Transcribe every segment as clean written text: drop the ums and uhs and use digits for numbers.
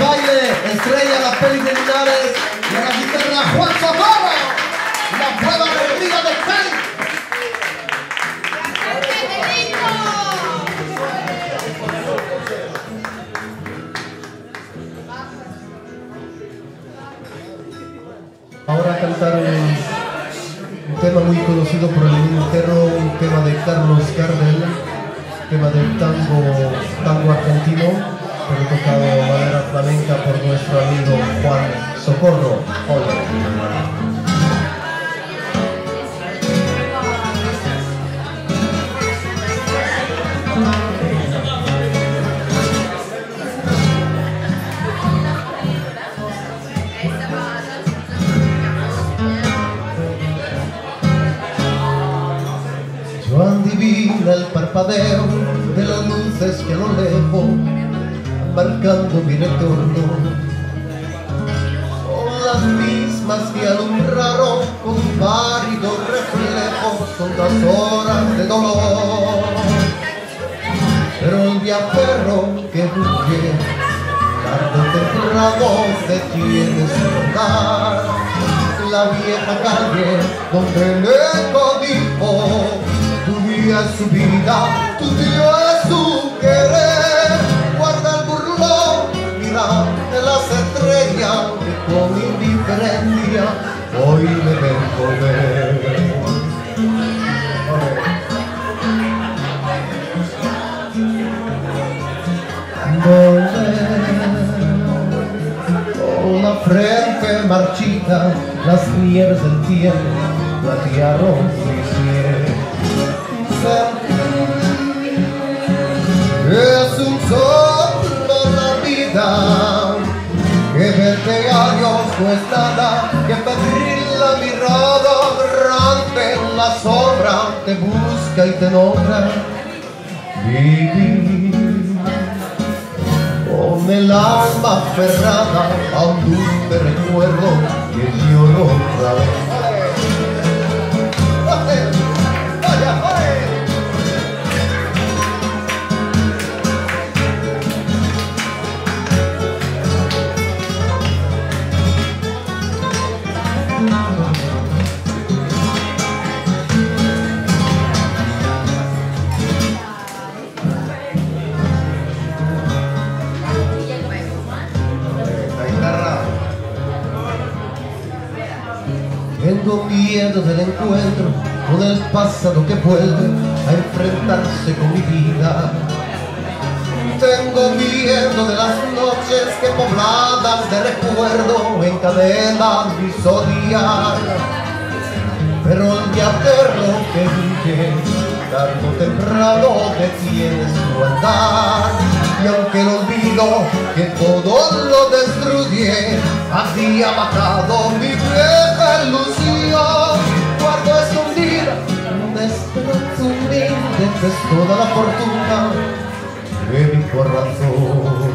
baile, Estrella, la peli de Linares, y a la guitarra Juan Socorro, la prueba alegría de Cali. Ahora cantar un tema muy conocido por el mundo entero, un tema de Carlos Gardel, tema del tango argentino, pero tocado de manera flamenca por nuestro amigo Juan Socorro. Hola. Yo adivino el parpadeo de las luces que a lo lejos marcando mi retorno. Son las mismas que alumbraron con pálido reflejo, son las horas de dolor. Pero el viajero que huye, tarde o temprano detiene su andar. La vieja calle donde el eco dijo: tu día es su vida, tu día es su querer. Guarda el burlón, mira de las estrellas que con indiferencia hoy me ven volver. Con la frente marchita, las nieves del tiempo platearon mi piel. Es un soplo la vida, que 20 años no es nada, que febril la mirada errante en la sombra te busca y te nombra. Vivir con el alma aferrada a un dulce recuerdo que lloro otra vez. Tengo miedo del encuentro con el pasado que vuelve a enfrentarse con mi vida. Tengo miedo de las noches que pobladas de recuerdo encadenan mi zodiac. Pero el viajero que huye, tarde o temprano detiene su andar. Y aunque el olvido que todo lo destruye había matado mi vieja ilusión, guardo escondida una esperanza humilde que es toda la fortuna de mi corazón.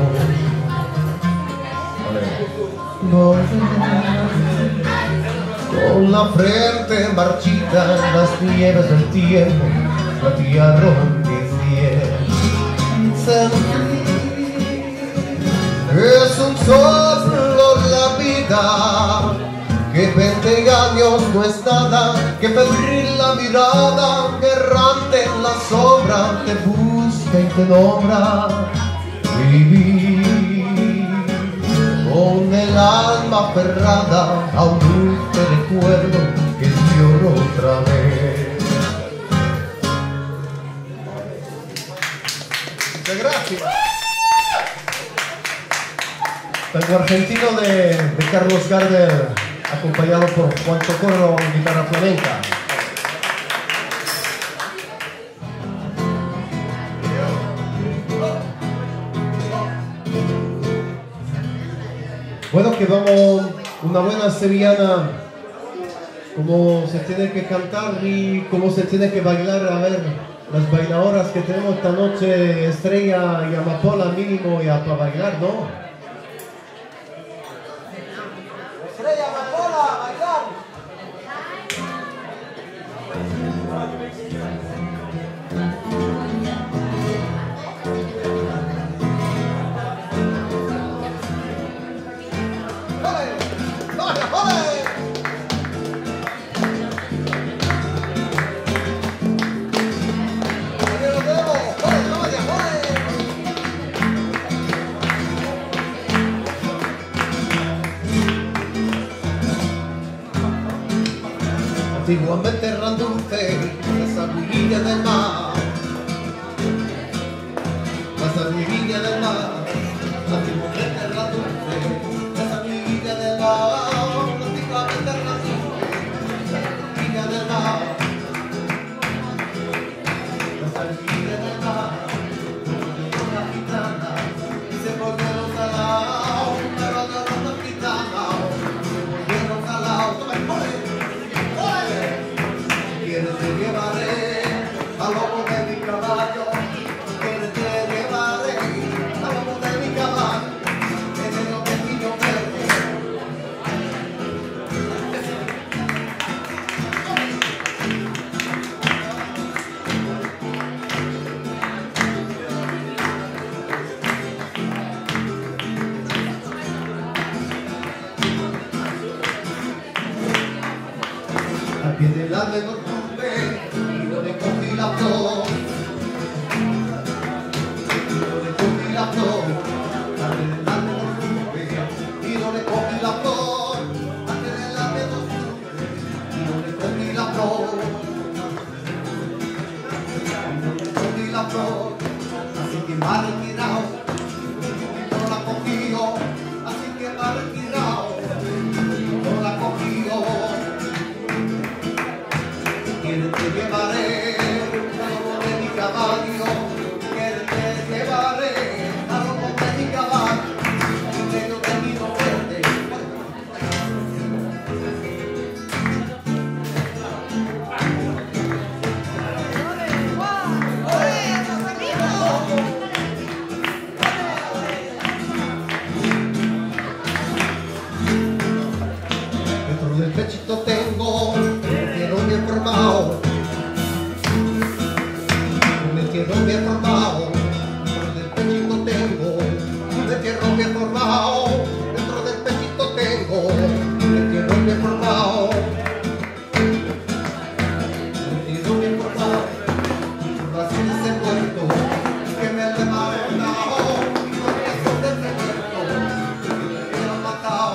Con la frente marchita, las nieves del tiempo platearon mi piel. Es un soplo la vida, que 20 años no es nada, que febril la mirada, que errante en la sombra te busca y te nombra. Vivir con el alma aferrada a un dulce recuerdo que lloro otra vez. Muchas gracias. Tango argentino de Carlos Gardel, acompañado por Juan Socorro en guitarra flamenca. Bueno, que vamos una buena sevillana, como se tiene que cantar y cómo se tiene que bailar. A ver, las bailadoras que tenemos esta noche, Estrella y Amapola mínimo ya para bailar, ¿no? Estrella, Amapola, a bailar. antiguamente eran dulces las aguilillas del mar, las aguilillas del mar, antiguamente eran dulces las aguilillas del mar, antiguamente eran dulces las aguilillas del mar, las aguilillas del mar, las gitanas se volvieron salados, pero de las gitanas se volvieron salados. Te llevaré a lomo de mi caballo, te llevaré a lomo de mi caballo, en el oquecillo verde. Al pie del almendro y no le cogí la flor, y no le cogí la flor, adelante no supe, y no le cogí la flor, adelante no supe, y no le cogí la flor, y no le cogí la flor, así que me ha retirado, y no la cogió, así que me ha retirado, no la cogió. Te llevaré a lomo de mi caballo, te llevaré a lomo de mi caballo, en medio del vino verde. Dentro del pechito tengo bien formado, un entierro bien formado, dentro del pechito tengo, un entierro bien formado, dentro del pechito tengo, un entierro bien formado, un entierro bien formado, así es el muerto, que me han levantado, y los besos de ese muerto, que me hubieran matado.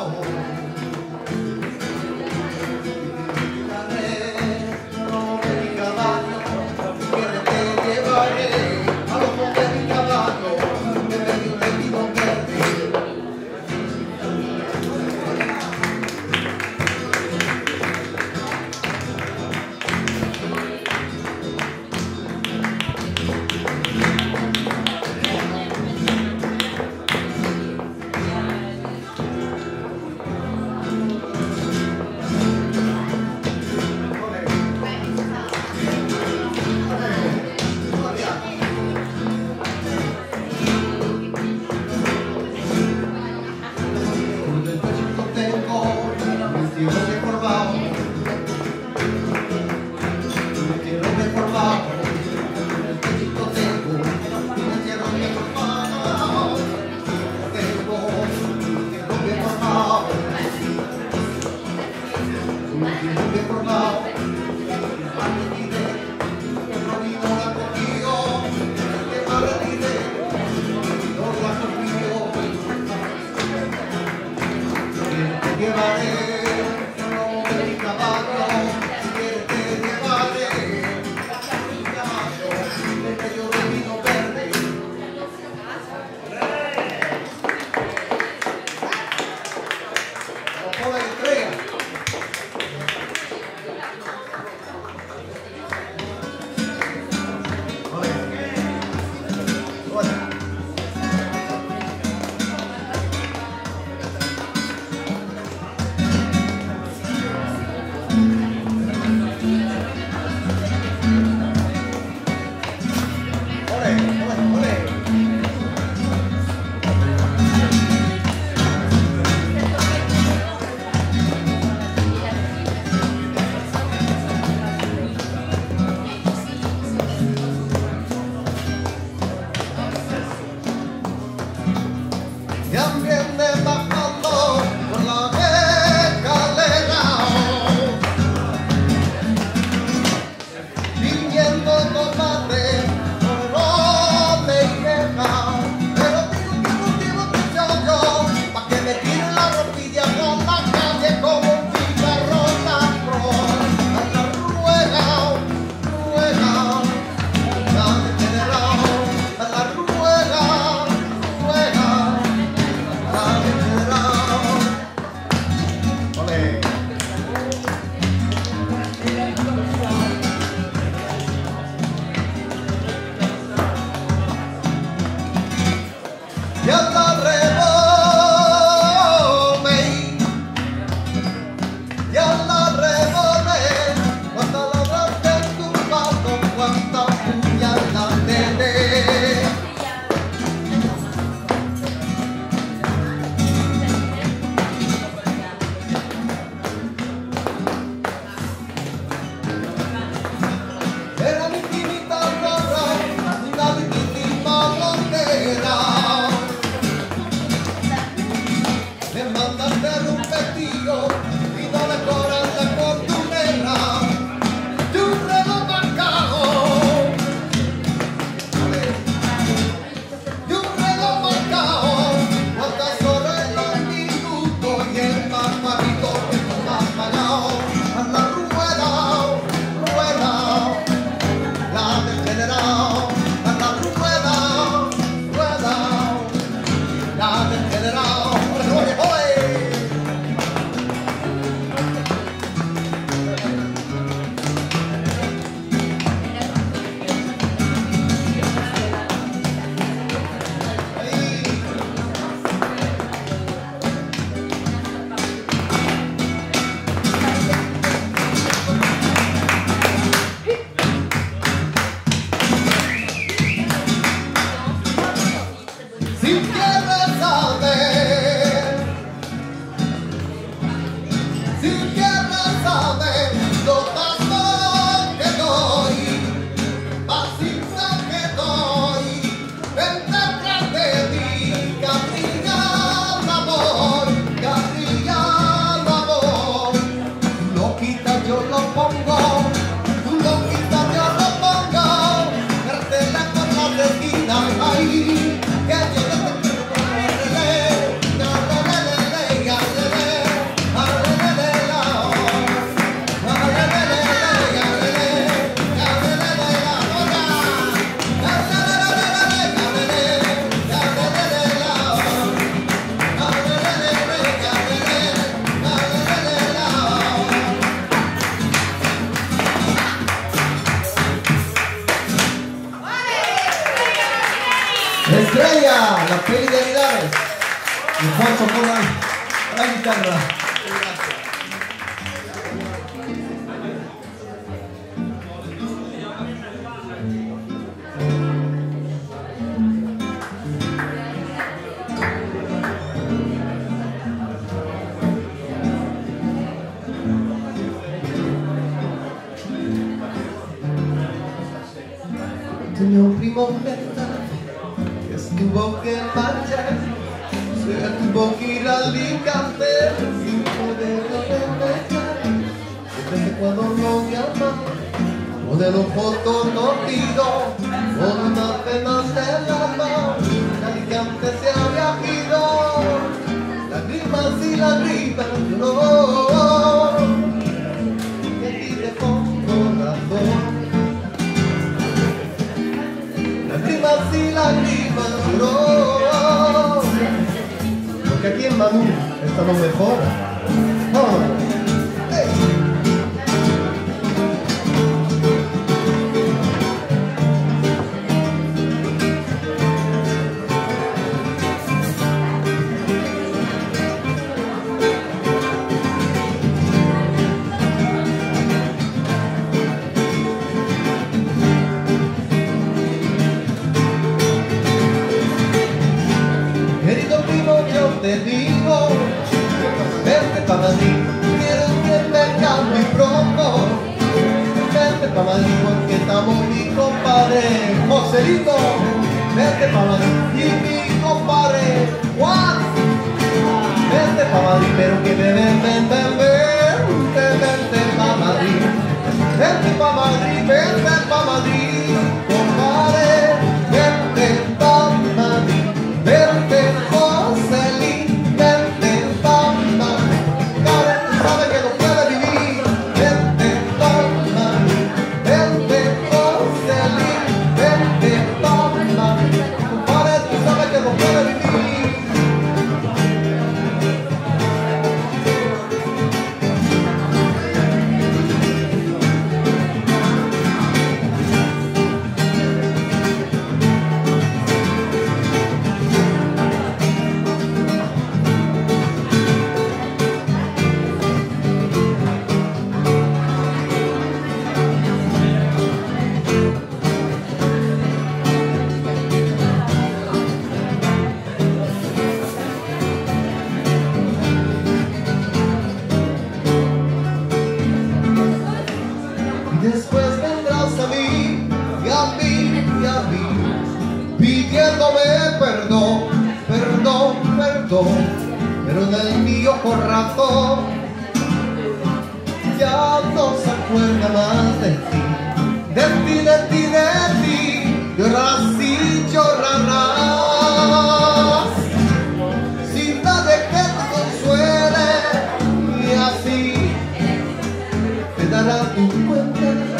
Estrella, la peli de Linares. Y Juancho con la guitarra. Tenía un primo que estuvo que marchar, se tuvo que ir a Alicante sin poderlo dejar. Desde Ecuador lo llaman con el ojo torcido, con unas penas del alma, en Alicante se había ido, lágrimas y lágrimas lloró, y aquí dejó un corazón. Lágrimas y lágrimas lloró, porque aquí en Manu esto no mejora. Oh. Querido primo, yo te digo, vente pa' Madrid, quiero que venga muy pronto. Vente pa' Madrid porque estamos mi compadre Joselito. Vente pa' Madrid y mi compadre Juan. Vente pa' Madrid, pero que te vente pa' Madrid. Vente pa' Madrid, vente pa' Madrid, compadre. Vente pa' Madrid. Vente, Joselín, vente, mamá. Ahora tú sabes que no puedes vivir. Vente, mamá. Vente, Joselín, vente, mamá. Ahora tú sabes que no puedes vivir. Después vendrás a mí, y a mí, y a mí, pidiéndome perdón, perdón, perdón, pero en el mío corazón ya no se acuerda más de ti, de ti, de ti, de ti, llorarás y llorarás, sin nadie que te consuele, y así te darás tu cuenta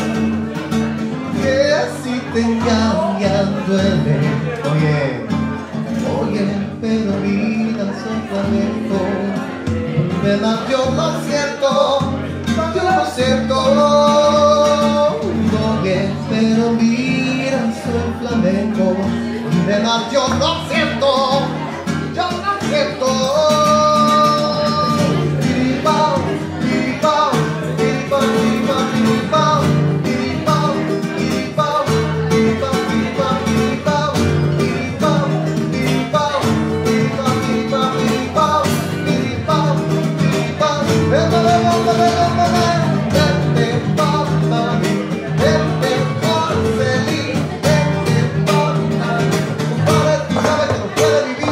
que si te engañan duele. Oye, oye, pero mira, soy flamenco. Verdad, yo lo siento, yo lo siento. Oye, pero mira, soy flamenco. Verdad, yo lo siento, yo lo siento. Vivir.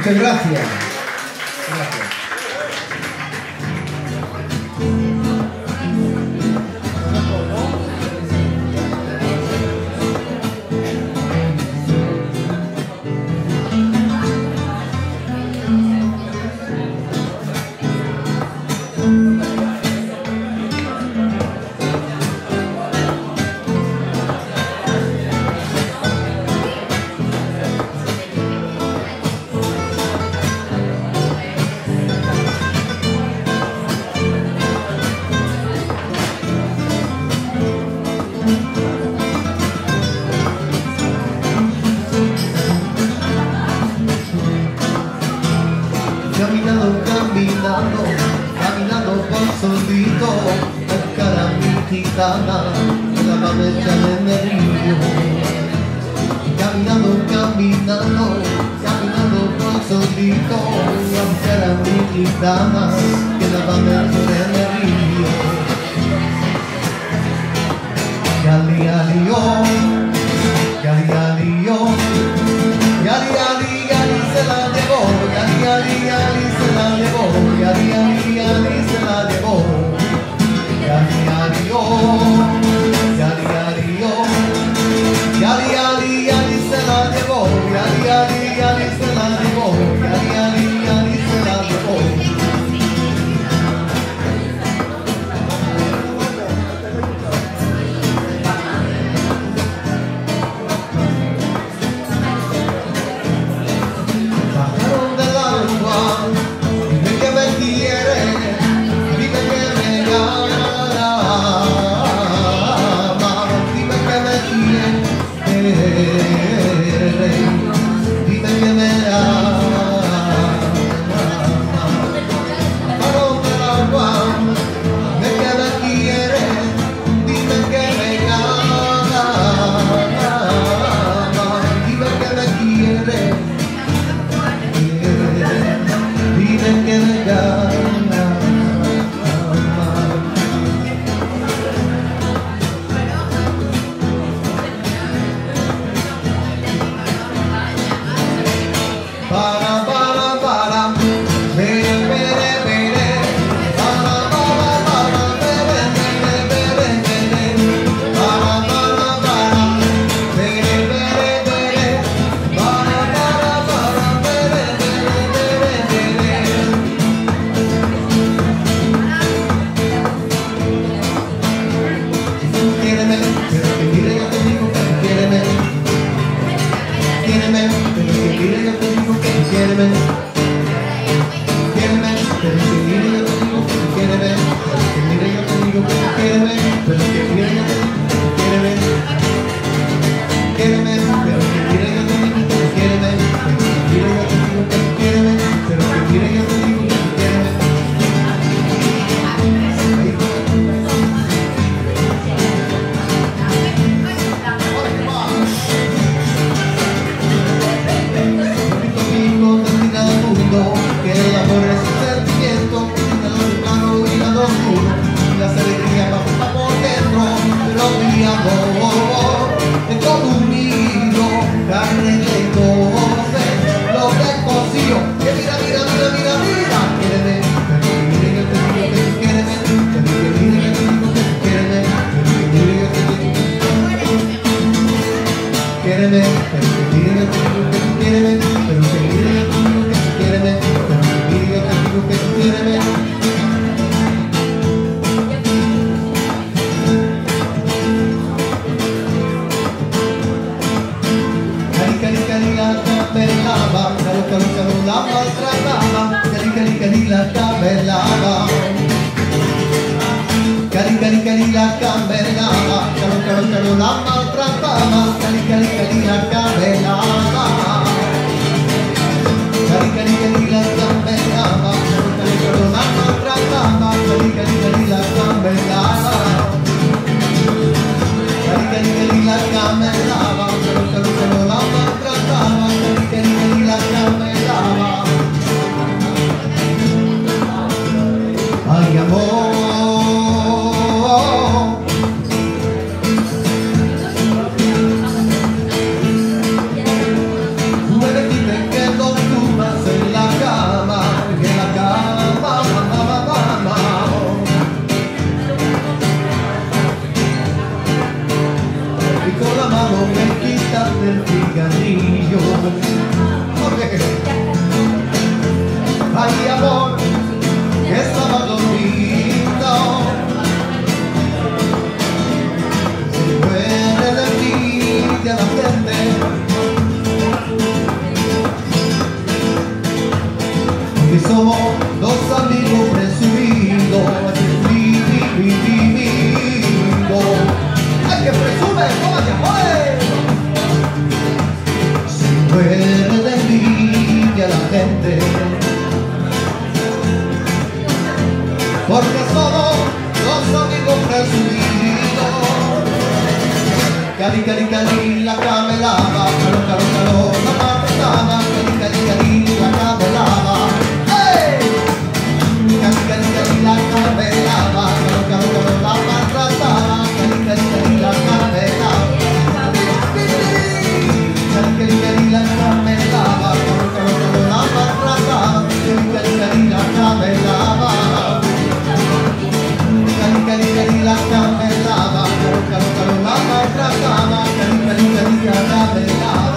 Muchas gracias. Gracias. Caminando por solito, buscar a mi gitana, que la va a echar en el río. Caminando por solito, a buscar a mi gitana, que la va a echar en el río. Yali, yali, yo, yali, yali, yo, yali, yali, yali, se la llevó, yali, yali, yali, se la llevó, yali, yali, yali, se la llevó, yali, yali, yo, yali, yali, yo, yali, yali, yali, se la llevó, yali, yali, yali, se la llevó, yali, yali, yali, se la llevó. Ay, amor. Tú me dijiste que no tú más mano me quitaste el cigarrillo. Ay, amor, que estaba dormido. Se muere de envidia la gente. Y somos dos amigos presumidos. ¡Ay, que presume! ¡Toma, que joder! Se muere de envidia la gente, porque somos dos amigos presumidos. Cali, cali, cali, la camelaba, calo, calo, calo, la mataba. Cali, cali, cali, la camelaba. ¡Hey! Cali, cali, cali, la camelaba, calo, calo, calo, la maltrataba. Cali, cali, cali, la camelaba. Cali, cali, cali, la camelaba, calo, calo, calo, la maltrataba. Cali, cali, cali, la camelaba. Cali, cali, cali, la camelaba, calo, calo, calo, la maltrataba. Cali, cali, cali, la camelaba.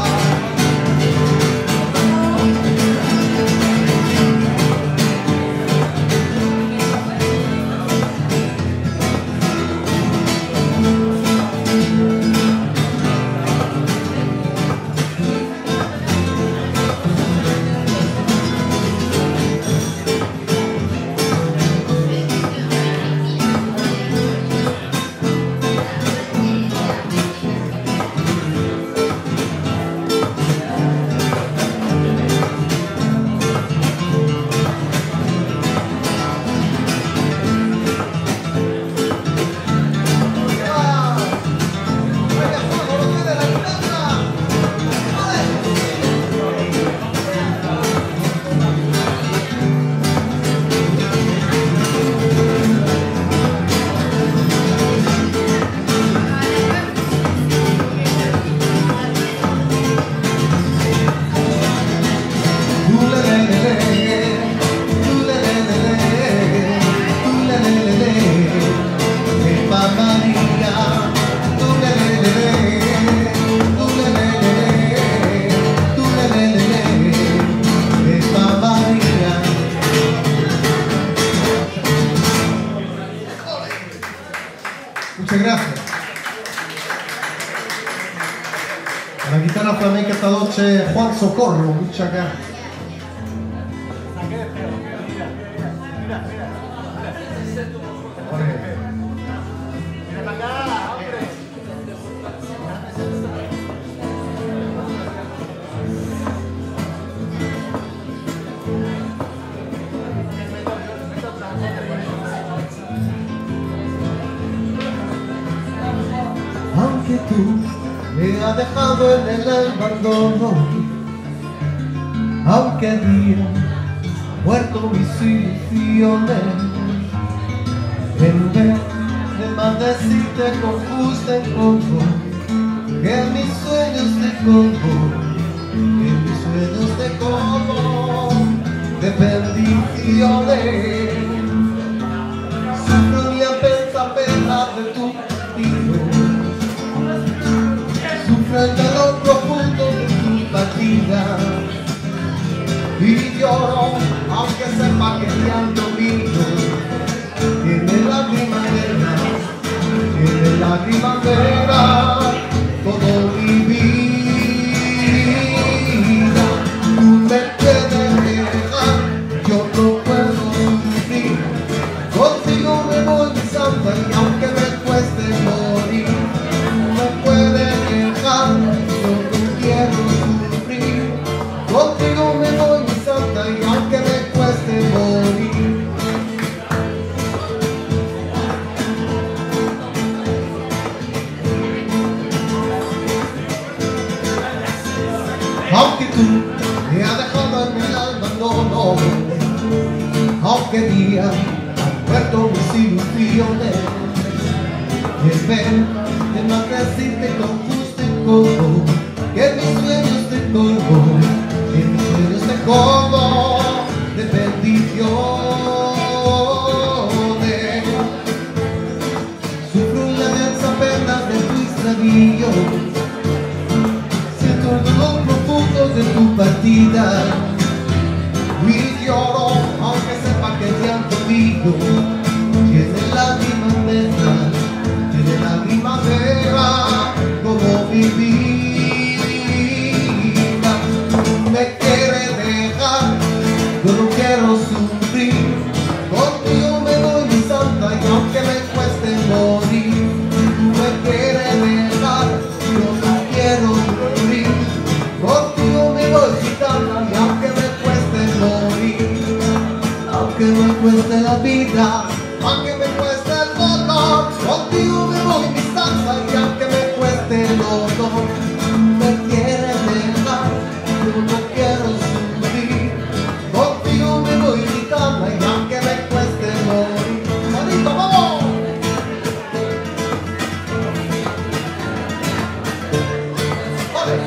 Muchas gracias. A la guitarra flamenca esta noche Juan Socorro, muchas gracias. Aunque tú me has dejado en el abandono, aunque había muerto mis ilusiones, en vez de maldecirte con justa encontro, que mis sueños te colmo, que mis sueños te colmo de bendiciones. Sufro mi apensa pena de tu partido, sufro el dolor profundo de tu partida, y lloro aunque sepa que llanto mío tiene lágrimas negras, tiene lágrimas negras todo mi vida. Tú me puedes dejar, yo no puedo sufrir, contigo me voy mi santa, y aunque me cueste morir, me puedes dejar, yo no quiero sufrir, contigo me voy mi santa, y aunque me cueste morir. Aunque tú me has dejado en el abandono, aunque día han muerto mis ilusiones, en vez de maldecirte con justo encontro, que mis sueños te colmo, que mis sueños te colmo de bendiciones. Sufro la inmensa pena de tu extravío, partida y lloro aunque sepa que llanto mío tiene lágrimas negras, tiene lágrimas negras como mi vida. Me quiere dejar, yo no quiero sufrir, contigo me voy mi santa y aunque me cueste morir. Me quiere dejar, yo no quiero sufrir, contigo me voy mi santa y aunque me cueste morir. Aunque me cueste la vida, aunque me cueste el dolor, contigo me voy mi santa y aunque me cueste el dolor. Me quiere dejar, yo no quiero sufrir, contigo me voy mi cama y aunque me cueste morir. ¡Bonito, vamos! ¡Vale!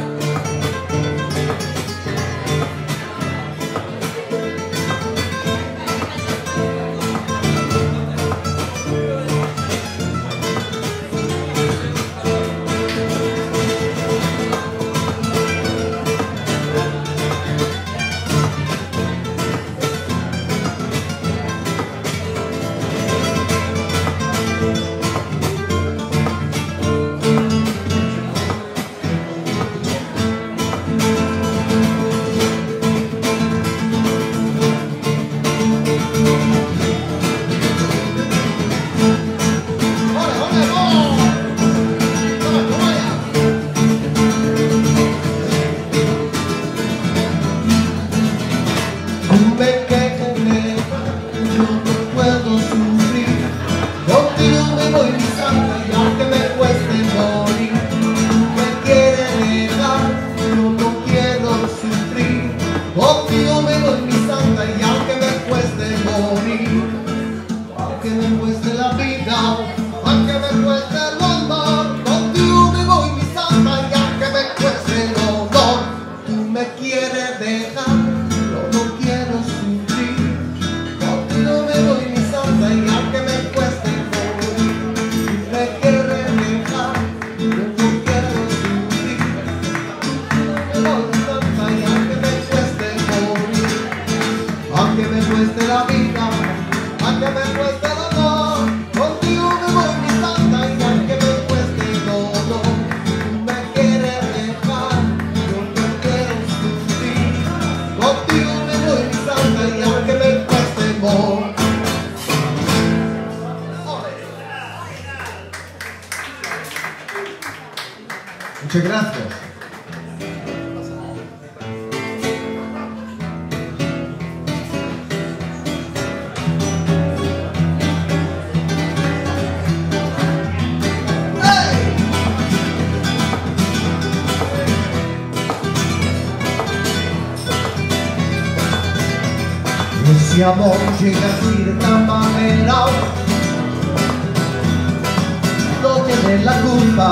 Muchas gracias. Ese amor llega así de esta manera, no tiene la culpa.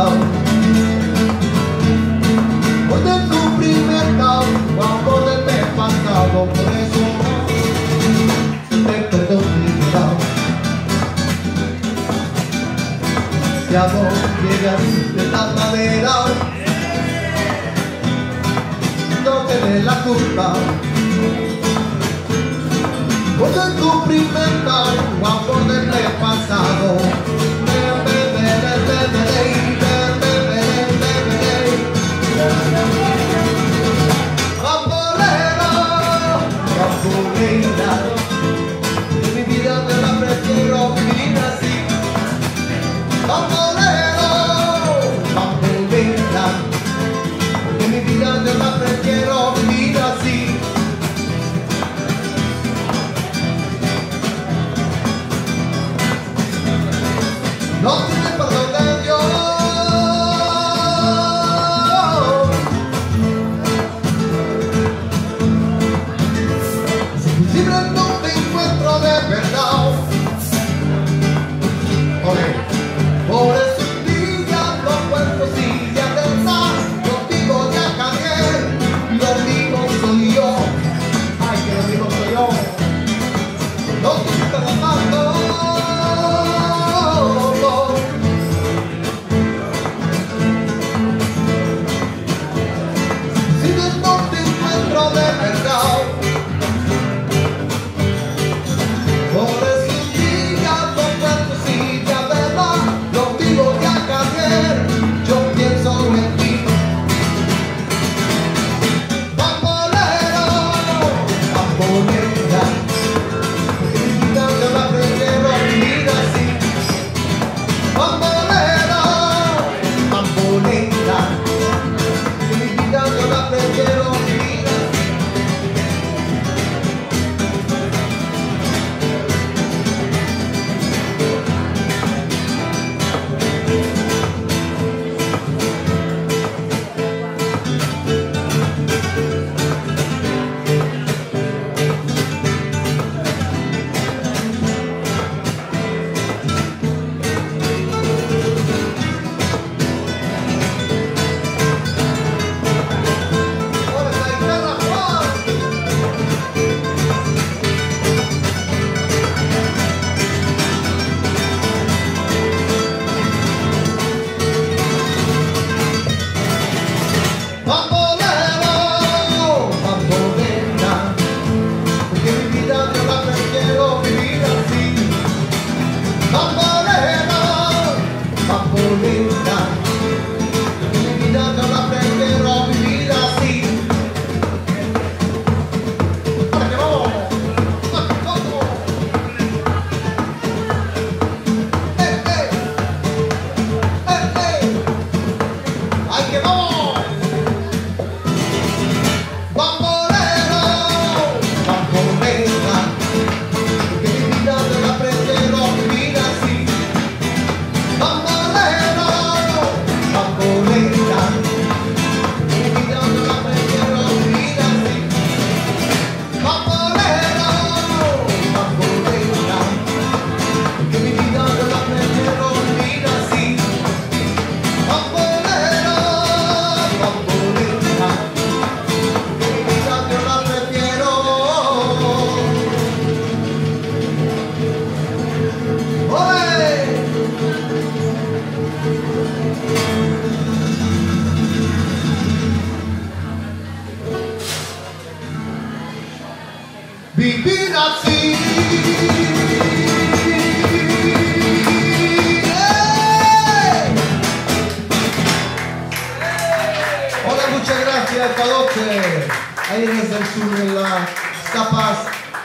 Por descubrimiento, cuando te pasado, por eso te perdono mi vida. Ese amor llega así de esta manera, no tiene la culpa. Por descubrimiento, cuando te pasado. De mi vida te la prefiero vivir así. Bambolero, bambolera, de mi vida te la prefiero vivir así.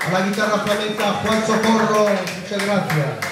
A la guitarra flamenca Juan Socorro, muchas gracias.